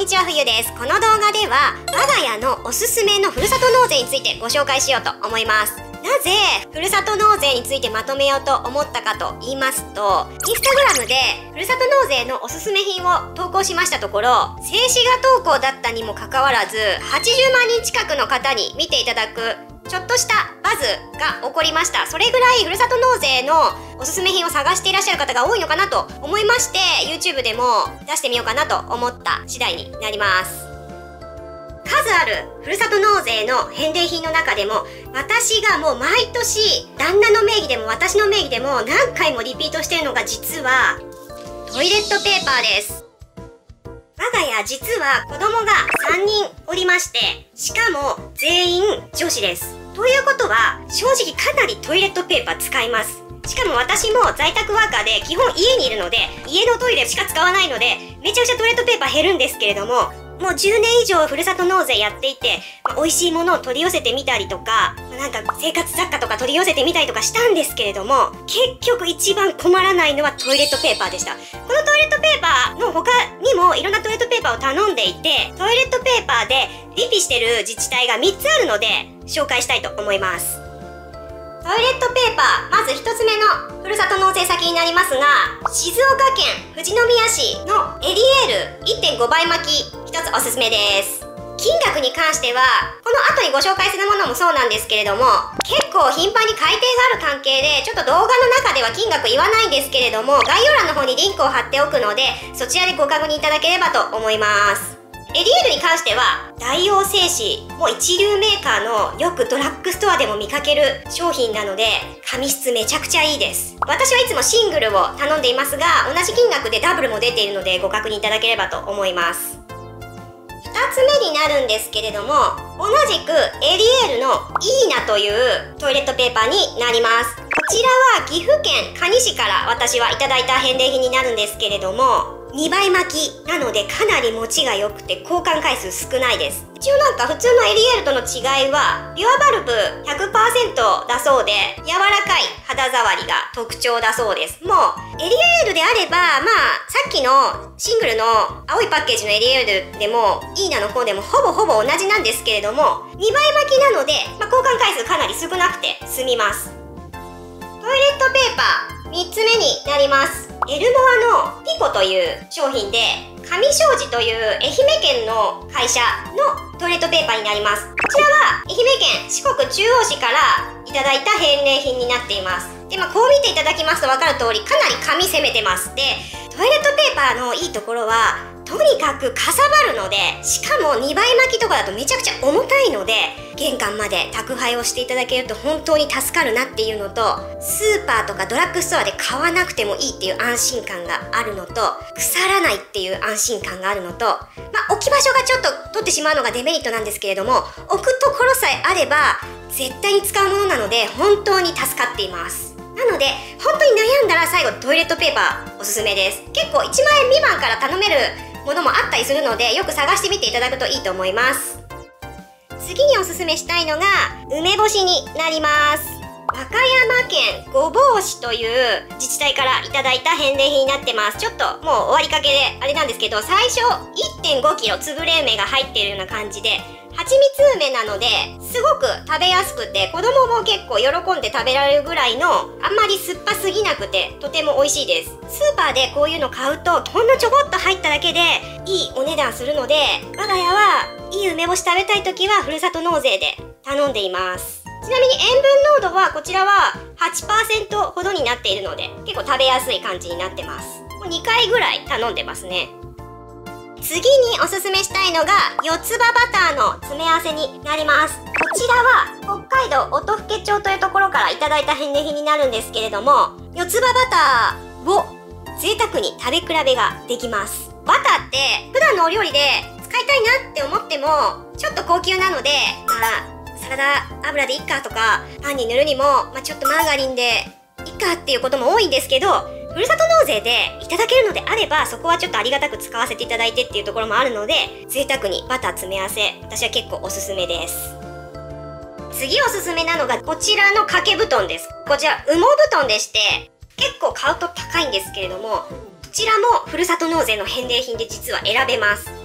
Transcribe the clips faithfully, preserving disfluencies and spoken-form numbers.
にちは、冬です。この動画では我が家のおすすめのふるさと納税についてご紹介しようと思います。なぜふるさと納税についてまとめようと思ったかと言いますと、インスタグラムでふるさと納税のおすすめ品を投稿しましたところ、静止画投稿だったにもかかわらずはちじゅうまんにん近くの方に見ていただくちょっとしたバズが起こりました。それぐらいふるさと納税のおすすめ品を探していらっしゃる方が多いのかなと思いまして、 YouTube でも出してみようかなと思った次第になります。数あるふるさと納税の返礼品の中でも、私がもう毎年旦那の名義でも私の名義でも何回もリピートしているのが、実はトイレットペーパーです。我が家実は子供がさんにんおりまして、しかも全員女子です。ということは正直かなりトイレットペーパー使います。しかも私も在宅ワーカーで基本家にいるので、家のトイレしか使わないのでめちゃくちゃトイレットペーパー減るんですけれども、もうじゅうねん以上ふるさと納税やっていて、まあ、美味しいものを取り寄せてみたりとか、まあ、なんか生活雑貨とか取り寄せてみたりとかしたんですけれども、結局一番困らないのはトイレットペーパーでした。このトイレットペーパーの他にもいろんなトイレットペーパーを頼んでいて、トイレットペーパーでリピしてる自治体がみっつあるので紹介したいと思います。トイレットペーパー、まずひとつめのふるさと納税先になりますが、静岡県富士宮市のエリエール いってんご 倍巻き、ひとつおすすめです。金額に関してはこの後にご紹介するものもそうなんですけれども、結構頻繁に改定がある関係でちょっと動画の中では金額言わないんですけれども、概要欄の方にリンクを貼っておくので、そちらでご確認いただければと思います。エリエールに関しては大王製紙、もう一流メーカーのよくドラッグストアでも見かける商品なので、紙質めちゃくちゃいいです。私はいつもシングルを頼んでいますが、同じ金額でダブルも出ているのでご確認いただければと思います。ふたつめになるんですけれども、同じくエリエールのイーナというトイレットペーパーになります。こちらは岐阜県可児市から私はいただいた返礼品になるんですけれども、にばい巻きなのでかなり持ちが良くて交換回数少ないです。一応なんか普通のエリエールとの違いは、ピュアバルブ ひゃくパーセント だそうで、柔らかい肌触りが特徴だそうです。もうエリエールであれば、まあさっきのシングルの青いパッケージのエリエールでもイーナの方でもほぼほぼ同じなんですけれども、にばい巻きなので、まあ、交換回数かなり少なくて済みます。トイレットペーパーみっつめになります。エルモアのピコという商品で、上庄司という愛媛県の会社のトイレットペーパーになります。こちらは愛媛県四国中央市からいただいた返礼品になっています。で、まあ、こう見ていただきますと分かる通り、かなり紙攻めてます。で、トイレットペーパーのいいところはとにかくかさばるので、しかもにばい巻きとかだとめちゃくちゃ重たいので、玄関まで宅配をしていただけると本当に助かるなっていうのと、スーパーとかドラッグストアで買わなくてもいいっていう安心感があるのと、腐らないっていう安心感があるのと、まあ、置き場所がちょっと取ってしまうのがデメリットなんですけれども、置くところさえあれば絶対に使うものなので本当に助かっています。なので本当に悩んだら最後トイレットペーパーおすすめです。結構いちまんえん未満から頼めるものもあったりするので、よく探してみていただくといいと思います。次におすすめしたいのが梅干しになります。和歌山県御坊市という自治体からいただいた返礼品になってます。ちょっともう終わりかけであれなんですけど、最初 いってんごキロつぶれ梅が入っているような感じで、はちみつ梅なのですごく食べやすくて、子供も結構喜んで食べられるぐらいの、あんまり酸っぱすぎなくてとても美味しいです。スーパーでこういうの買うとほんのちょこっと入っただけでいいお値段するので、我が家はいい梅干し食べたい時はふるさと納税で頼んでいます。ちなみに塩分濃度はこちらは はちパーセント ほどになっているので、結構食べやすい感じになってます。もうにかいぐらい頼んでますね。次におすすめしたいのが四つ葉バターの詰め合わせになります。こちらは北海道音更町というところからいただいた返礼品になるんですけれども、四つ葉バターを贅沢に食べ比べができます。バターって普段のお料理で使いたいなって思ってもちょっと高級なので、まあサラダ油でいっかとか、パンに塗るにも、まあ、ちょっとマーガリンでいっかっていうことも多いんですけど、ふるさと納税でいただけるのであれば、そこはちょっとありがたく使わせていただいてっていうところもあるので、贅沢にバター詰め合わせ、私は結構おすすめです。次おすすめなのがこちらの掛け布団です。こちら羽毛布団でして、結構買うと高いんですけれども、こちらもふるさと納税の返礼品で実は選べます。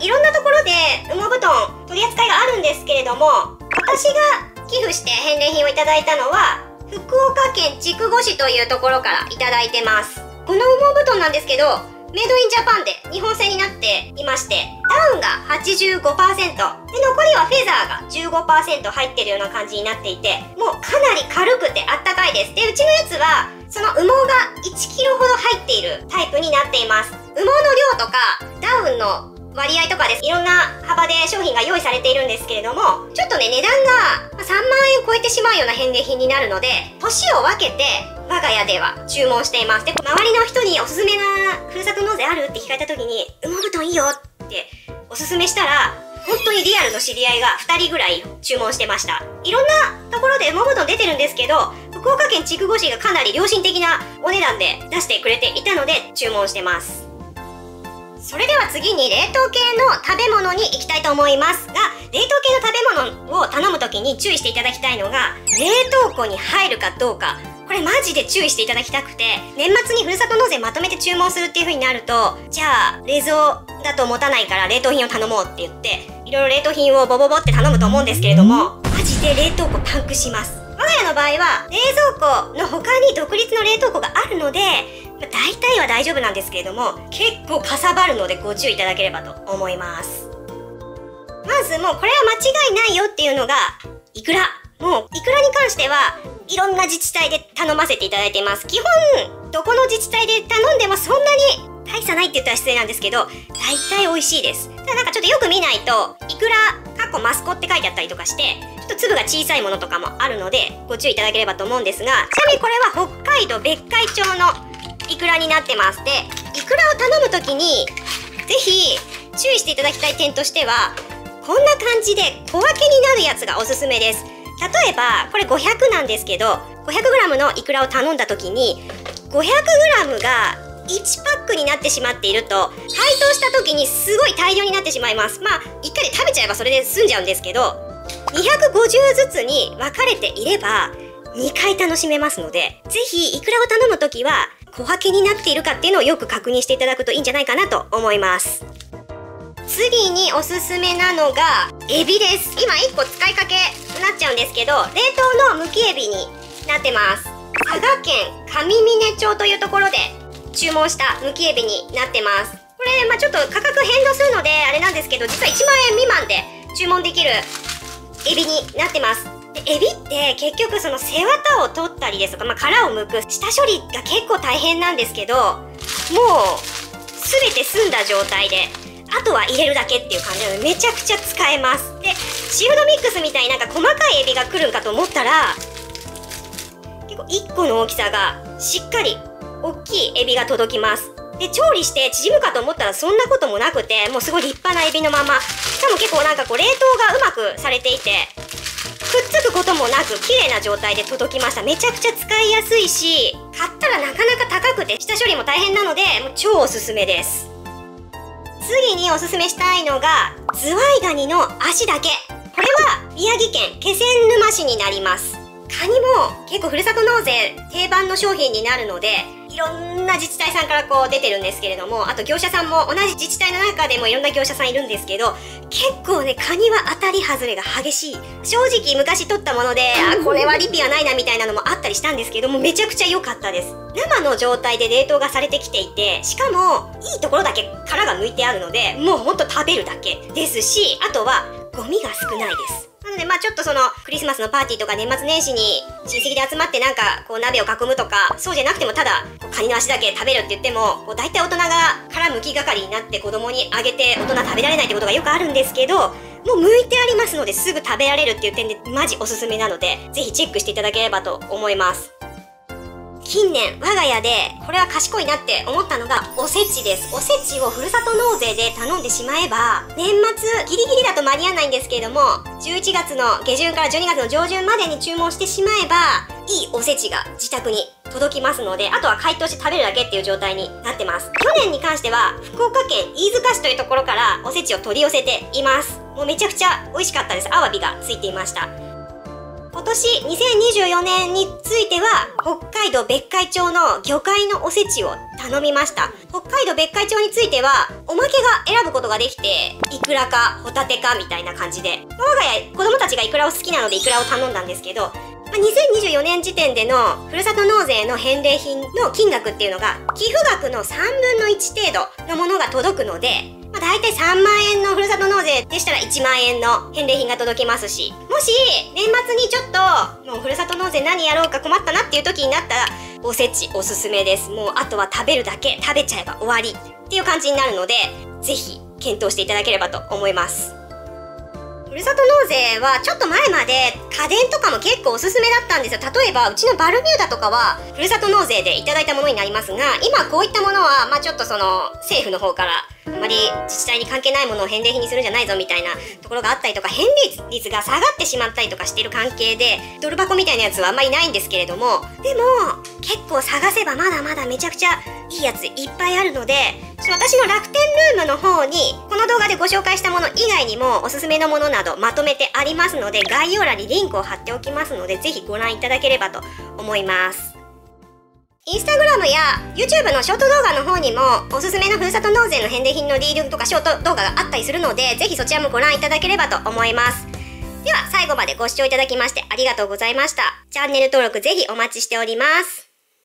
いろんなところで羽毛布団取り扱いがあるんですけれども、私が寄付して返礼品をいただいたのは福岡県筑後市というところからいただいてます。この羽毛布団なんですけど、メイドインジャパンで日本製になっていまして、ダウンが はちじゅうごパーセント で、残りはフェザーが じゅうごパーセント 入ってるような感じになっていて、もうかなり軽くてあったかいです。で、うちのやつはその羽毛がいちキロほど入っているタイプになっています。羽毛の量とかダウンの割合とかです。いろんな幅で商品が用意されているんですけれども、ちょっとね、値段がさんまんえん超えてしまうような返礼品になるので、年を分けて我が家では注文しています。で、周りの人におすすめなふるさと納税あるって聞かれた時に、羽毛布団いいよっておすすめしたら、本当にリアルの知り合いがふたりぐらい注文してました。いろんなところで羽毛布団出てるんですけど、福岡県筑後市がかなり良心的なお値段で出してくれていたので注文してます。それでは次に冷凍系の食べ物に行きたいと思いますが、冷凍系の食べ物を頼む時に注意していただきたいのが、冷凍庫に入るかどうか。これマジで注意していただきたくて、年末にふるさと納税まとめて注文するっていう風になると、じゃあ冷蔵だと持たないから冷凍品を頼もうって言っていろいろ冷凍品をボボボって頼むと思うんですけれども、マジで冷凍庫パンクします。我が家の場合は冷蔵庫の他に独立の冷凍庫があるので、大体は大丈夫なんですけれども、結構かさばるのでご注意いただければと思います。まずもうこれは間違いないよっていうのがイクラ。もうイクラに関してはいろんな自治体で頼ませていただいています。基本どこの自治体で頼んでもそんなに大差ないって言ったら失礼なんですけど、大体美味しいです。ただなんかちょっとよく見ないと、イクラかっこマスコって書いてあったりとかして、ちょっと粒が小さいものとかもあるのでご注意いただければと思うんですが、ちなみにこれは北海道別海町のイクラになってます。で、イクラを頼むときにぜひ注意していただきたい点としては、こんな感じで小分けになるやつがおすすめです。例えばこれごひゃくなんですけど、ごひゃくグラム のイクラを頼んだ時に ごひゃくグラム がいちパックになってしまっていると、解凍した時にすごい大量になってしまいます。まあいっかいで食べちゃえばそれで済んじゃうんですけど、にひゃくごじゅうずつに分かれていればにかい楽しめますので、ぜひイクラを頼む時は小分けになっているかっていうのをよく確認していただくといいんじゃないかなと思います。次におすすめなのがエビです。今いっこ使いかけになっちゃうんですけど、冷凍のむきエビになってます。佐賀県上峰町というところで注文したむきエビになってます。これ、まあ、ちょっと価格変動するのであれなんですけど、実はいちまんえん未満で注文できるエビになってます。でエビって結局その背わたを取ったりですとか、まあ、殻を剥く下処理が結構大変なんですけど、もう全て済んだ状態であとは入れるだけっていう感じなので、めちゃくちゃ使えます。でシーフードミックスみたいになんか細かいエビが来るんかと思ったら、結構いっこの大きさがしっかり大きいエビが届きます。で調理して縮むかと思ったらそんなこともなくて、もうすごい立派なエビのまま、しかも結構なんかこう冷凍がうまくされていて、くっつくこともなく綺麗な状態で届きました。めちゃくちゃ使いやすいし、買ったらなかなか高くて下処理も大変なので、もう超おすすめです。次におすすめしたいのがズワイガニの足だけ。これは宮城県気仙沼市になります。カニも結構ふるさと納税定番の商品になるので、いろんな自治体さんからこう出てるんですけれども、あと業者さんも同じ自治体の中でもいろんな業者さんいるんですけど、結構ねカニは当たり外れが激しい。正直昔取ったもので、あこれはリピはないなみたいなのもあったりしたんですけども、めちゃくちゃ良かったです。生の状態で冷凍がされてきていて、しかもいいところだけ殻が剥いてあるので、もうほんと食べるだけですし、あとはゴミが少ないです。なのでまあちょっとそのクリスマスのパーティーとか年末年始に親戚で集まってなんかこう鍋を囲むとか、そうじゃなくてもただカニの足だけ食べるって言っても、こう大体大人が殻むき係になって子供にあげて大人食べられないってことがよくあるんですけど、もう剥いてありますのですぐ食べられるっていう点でマジおすすめなので、ぜひチェックしていただければと思います。近年我が家でこれは賢いなって思ったのがおせちです。おせちをふるさと納税で頼んでしまえば、年末ギリギリだと間に合わないんですけれども、じゅういちがつの下旬からじゅうにがつの上旬までに注文してしまえば、いいおせちが自宅に届きますので、あとは解凍して食べるだけっていう状態になってます。去年に関しては福岡県飯塚市というところからおせちを取り寄せています。もうめちゃくちゃ美味しかったです。アワビがついていました。 今年にせんにじゅうよねんについては北海道別海町の魚介のおせちを頼みました。北海道別海町についてはおまけが選ぶことができて、イクラかホタテかみたいな感じで、我が家子供たちがイクラを好きなのでイクラを頼んだんですけど、にせんにじゅうよねん時点でのふるさと納税の返礼品の金額っていうのが寄付額のさんぶんのいち程度のものが届くので、まあ、大体さんまんえんのふるさと納税でしたらいちまんえんの返礼品が届きますし、もし年末にちょっともうふるさと納税何やろうか困ったなっていう時になったら、おせちおすすめです。もうあとは食べるだけ、食べちゃえば終わりっていう感じになるので、ぜひ検討していただければと思います。ふるさと納税はちょっと前まで家電とかも結構おすすめだったんですよ。例えばうちのバルミューダとかはふるさと納税でいただいたものになりますが、今こういったものはまあちょっとその政府の方からあまり自治体に関係ないものを返礼品にするんじゃないぞみたいなところがあったりとか、返礼率が下がってしまったりとかしている関係でドル箱みたいなやつはあんまりないんですけれども、でも結構探せばまだまだめちゃくちゃいいやついっぱいあるので、私の楽天ルームの方にこの動画でご紹介したもの以外にもおすすめのものなどまとめてありますので、概要欄にリンクを貼っておきますので、ぜひご覧いただければと思います。インスタグラムや YouTube のショート動画の方にもおすすめのふるさと納税の返礼品のリールとかショート動画があったりするので、ぜひそちらもご覧いただければと思います。では最後までご視聴いただきましてありがとうございました。チャンネル登録ぜひお待ちしております。